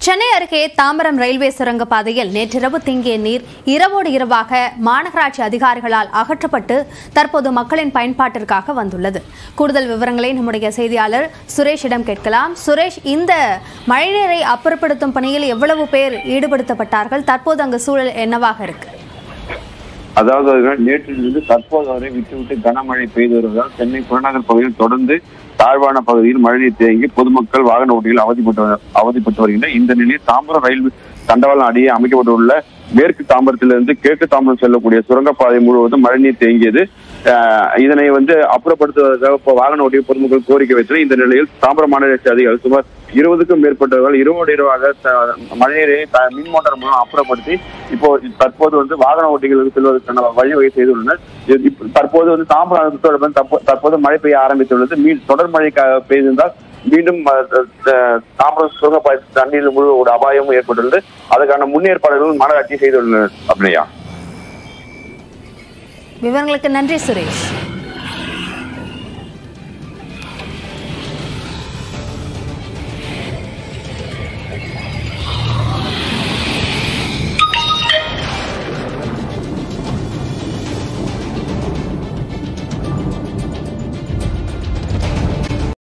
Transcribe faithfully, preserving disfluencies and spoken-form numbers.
சென்னை அருகே தாம்பரம் ரயில்வே சுரங்க பாதையில் நேற்றிரவு தேங்கிய நீர் இரவோடு இரவாக மாநகராட்சி அதிகாரிகளால் அகற்றப்பட்டு தற்போது மக்களின் பயன்பாட்டிற்காக வந்துள்ளது. கூடுதல் விவரங்களை நம்முடைய செய்தியாளர் சுரேஷிடம் கேட்கலாம். சுரேஷ், இந்த மழைநீரை அப்புறப்படுத்தும் பணியில் எவ்வளவு பேர் ஈடுபடுத்தப்பட்டார்கள்? தற்போது அங்கு சூழல் என்னவாக இருக்கு? அதாவது நேற்றிலிருந்து தற்போது வரை விட்டுவிட்டு கனமழை பெய்து வருவதால் சென்னை புறநகர் பகுதியில் தொடர்ந்து தாழ்வான பகுதியில் மழைநீர் தேங்கி பொதுமக்கள் வாகன ஓட்டிகள் அவதிப்பட்டு அவதிப்பட்டு வருகின்றனர். இந்த நிலையில் தாம்பரம் ரயில் தண்டவாளம் அடியே அமைக்கப்பட்டுள்ள மேற்கு தாம்பரத்திலிருந்து கிழக்கு தாம்பரம் செல்லக்கூடிய சுரங்கப்பாதை முழுவதும் மழைநீர் தேங்கியது. இதனை வந்து அப்புறப்படுத்துவதற்காக வாகன ஓட்டிய பொதுமக்கள் கோரிக்கை வைத்தனர். இந்த நிலையில் தாம்பரம் மாநகராட்சி அதிகாரிகள் சுமார் இருபதுக்கும் மேற்பட்டவர்கள் இரவோடு இரவாக மழைநீரை மின் மோட்டார் மூலம் அப்புறப்படுத்தி இப்போ தற்போது வந்து வாகன ஓட்டிகளுக்கு செல்வதற்கான வழிவகை செய்துள்ளனர். தற்போது வந்து தாம்பரம் தற்போது மழை பெய்ய ஆரம்பித்துள்ளது. மீன் தொடர் மழை பெய்திருந்தால் மீண்டும் தாம்பரம் சுரங்கப்பாதை தண்ணீர் முழு ஒரு அபாயமும் ஏற்பட்டுள்ளது. அதற்கான முன்னேற்பாடுகள் மாநகராட்சி செய்துள்ளனர். அப்படியா? விவரங்களுக்கு நன்றி சுரேஷ்.